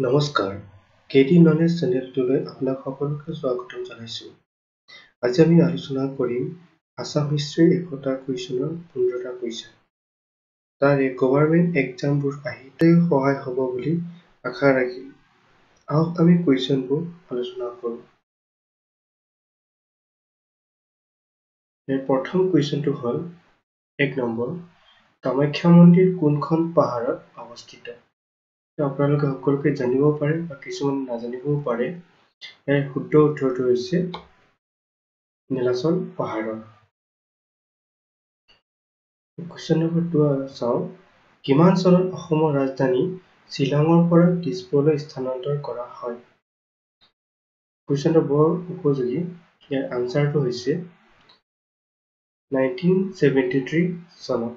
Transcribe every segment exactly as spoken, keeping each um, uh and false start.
নমস্কাৰ, KD knowledge চেনেলটোলৈ আপোনাক সকলোকে স্বাগতম জনাইছো। আজি আমি আলোচনা কৰিম আসাম হিষ্ট্ৰীৰ একতা কুৱেশ্যনৰ পোন্ধৰটা কুৱেশ্যন। তাৰে গভৰ্ণমেণ্ট এক্সামবোৰ আহিতে সহায় হ'ব বুলি আশা ৰাখি আহক আমি কুৱেশ্যনবোৰ আলোচনা কৰোঁ। প্ৰথম কুৱেশ্যনটো হ'ল এক নম্বৰ, কামাখ্যা মন্দিৰ কোনখন পাহাৰত অৱস্থিত? আপোনালোকে সকলোকে জানিব পাৰে বা কিছুমান নাজানিবও পাৰে। ইয়াৰ শুদ্ধ উত্তৰটো হৈছে নীলাচল পাহাৰৰ। কুৱেশ্যন নম্বৰ টু চাওঁ, কিমান চনত অসমৰ ৰাজধানী শ্বিলঙৰ পৰা দিছপুৰলৈ স্থানান্তৰ কৰা হয়? কুৱেশ্যনটো বৰ উপযোগী। ইয়াৰ আনচাৰটো হৈছে নাইনটিন ছেভেণ্টি থ্ৰী চনত,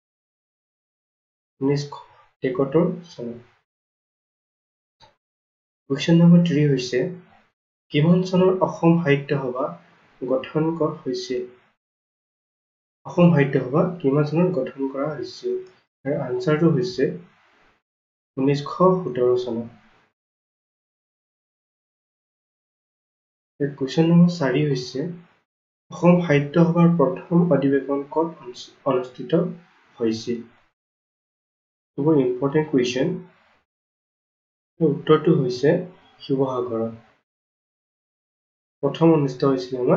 ঊনৈছশ তেসত্তৰ চনত। কুৱেশ্যন নম্বৰ থ্ৰী হৈছে, কিমান চনত অসম সাহিত্য সভা গঠন কৰা হৈছিল? অসম সাহিত্য সভা কিমান চনত গঠন কৰা হৈছিল? আৰু আনচাৰটো হৈছে ঊনৈছশ সোতৰ চনত। কুৱেশ্যন নম্বৰ চাৰি হৈছে, অসম সাহিত্য সভাৰ প্ৰথম অধিৱেশন ক'ত অনুষ্ঠিত হৈছিল? খুব ইম্পৰ্টেণ্ট কুৱেশ্যন। উত্তৰটো হৈছে শিৱসাগৰত। প্ৰথম অনুষ্ঠিত হৈছিল আমাৰ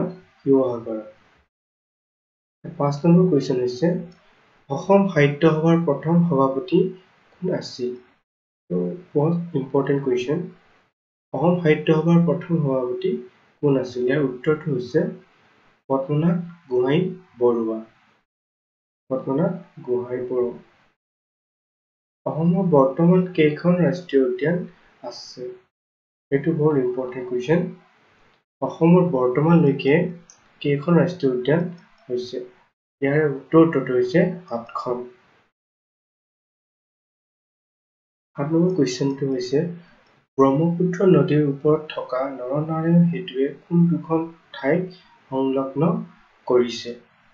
শিৱসাগৰত। পাঁচ নম্বৰ কুৱেশ্যন হৈছে, অসম সাহিত্য সভাৰ প্ৰথম সভাপতি কোন আছিল? বহুত ইম্পৰ্টেণ্ট কুৱেশ্যন। অসম সাহিত্য সভাৰ প্ৰথম সভাপতি কোন আছিল? ইয়াৰ উত্তৰটো হৈছে পদ্মনাথ গোহাঁই বৰুৱা। পদ্মনাথ গোহাঁই বৰুৱা। অসমৰ বৰ্তমান কেইখন ৰাষ্ট্ৰীয় উদ্যান আছে? এইটো বৰ ইম্পৰ্টেণ্ট কুৱেশ্যন। অসমৰ বৰ্তমানলৈকে কেইখন ৰাষ্ট্ৰীয় উদ্যান হৈছে? ইয়াৰ উত্তৰটো হৈছে সাতখন। সাত নম্বৰ কুৱেশ্যনটো হৈছে, ব্ৰহ্মপুত্ৰ নদীৰ ওপৰত থকা নৰনাৰায়ণ সেতুৱে কোন দুখন ঠাইক সংলগ্ন কৰিছে?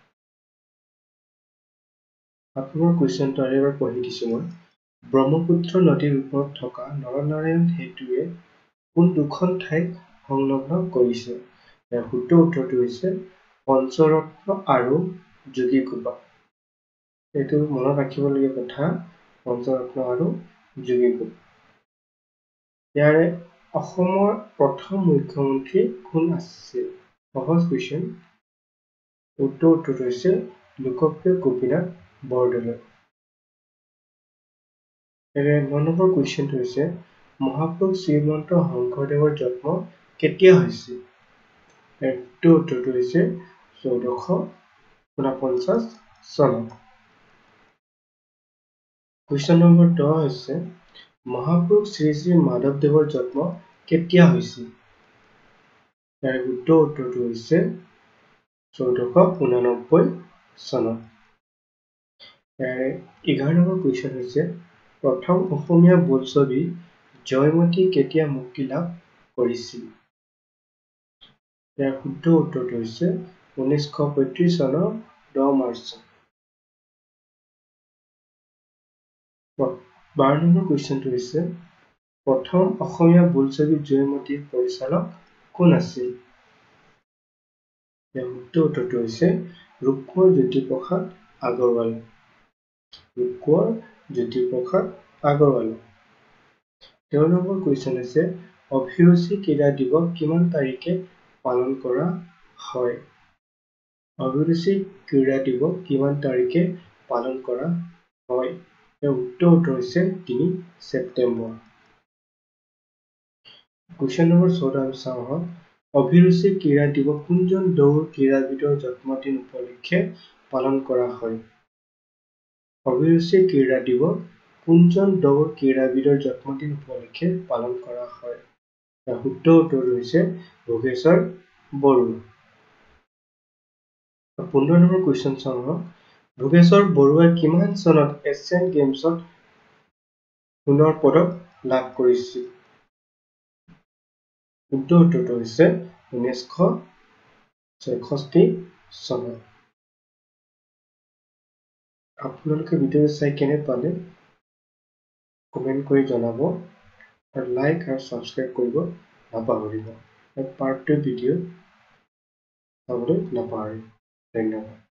সাত নম্বৰ কুৱেশ্যনটো আৰু এবাৰ পঢ়ি দিছোঁ মই। ব্ৰহ্মপুত্ৰ নদীৰ ওপৰত থকা নৰনাৰায়ণ সেতুৱে কোন দুখন ঠাইক সংলগ্ন কৰিছে? ইয়াৰ শুদ্ধ উত্তৰটো হৈছে পঞ্চৰত্ন আৰু যোগীঘোপা। এইটো মনত ৰাখিবলগীয়া কথা, পঞ্চৰত্ন আৰু যোগীঘোপা। ইয়াৰে অসমৰ প্ৰথম মুখ্যমন্ত্ৰী কোন আছিল? সহজ কুৱেশ্যন। উত্তৰ উত্তৰটো হৈছে লোকপ্ৰিয় গোপীনাথ বৰদলৈ। ন নম্বৰ কুৱেশ্যনটো হৈছে, মহাপুৰুষ শ্ৰীমন্ত শংকৰদেৱৰ জন্ম কেতিয়া হৈছিল? এইটো উত্তৰটো হৈছে চৈধ্যশ ঊনপঞ্চাছ চনত। কুৱেশ্যন নম্বৰ দহ হৈছে, মহাপুৰুষ শ্ৰী শ্ৰী মাধৱদেৱৰ জন্ম কেতিয়া হৈছিল? ইয়াৰ শুদ্ধ উত্তৰটো হৈছে চৈধ্যশ ঊননব্বৈ চনত। এঘাৰ নম্বৰ কুৱেশ্যন হৈছে, প্ৰথম অসমীয়া বোলছবি জয়মতী কেতিয়া মুক্তি লাভ কৰিছিল? ইয়াৰ শুদ্ধ উত্তৰটো হৈছে ঊনৈছশ পঁয়ত্ৰিশ চনৰ দহ মাৰ্চত। বাৰ নম্বৰ কুৱেশ্যনটো হৈছে, প্ৰথম অসমীয়া বোলছবি জয়মতীৰ পৰিচালক কোন আছিল? ইয়াৰ শুদ্ধ উত্তৰটো হৈছে ৰূপকোঁৱৰ জ্যোতিপ্ৰসাদ আগৰৱালা। ৰূপকোঁৱৰ জ্যোতিপ্ৰসাদ আগৰৱালা। তেৰ নম্বৰ কুৱেশ্যন হৈছে, অভিৰুচি ক্ৰীড়া দিৱস কিমান তাৰিখে পালন কৰা হয়? অভিৰুচি ক্ৰীড়া দিৱস কিমান তাৰিখে পালন কৰা হয়? ইয়াৰ উত্তৰ উত্তৰ হৈছে তিনি ছেপ্টেম্বৰ। কুৱেশ্যন নম্বৰ চৈধ্য চাওঁ আহক, অভিৰুচি ক্ৰীড়া দিৱস কোনজন দৌৰ ক্ৰীড়াবিদৰ জন্মদিন উপলক্ষে পালন কৰা হয়? অভিৰুচি ক্ৰীড়া দিৱস কোনজন দৌৰ ক্ৰীড়াবিদৰ জন্মদিন উপলক্ষে পালন কৰা হয়? ইয়াৰ শুদ্ধ উত্তৰটো হৈছে ভোগেশ্বৰ বৰুৱা। পোন্ধৰ নম্বৰ কুৱেশ্যন চাওঁ আহক, ভোগেশ্বৰ বৰুৱাই কিমান চনত এছিয়ান গেমছত সোণৰ পদক লাভ কৰিছিল? শুদ্ধ উত্তৰটো হৈছে ঊনৈছশ ছয়ষষ্ঠি চনত। আপোনালোকে ভিডিঅ' চাই কেনে পালে কমেণ্ট কৰি জনাব। আৰু লাইক আৰু ছাবস্ক্ৰাইব কৰিব নাপাহৰিব আৰু পাৰ্ট টু ভিডিঅ' চাবলৈ নাপাহৰিব। ধন্যবাদ।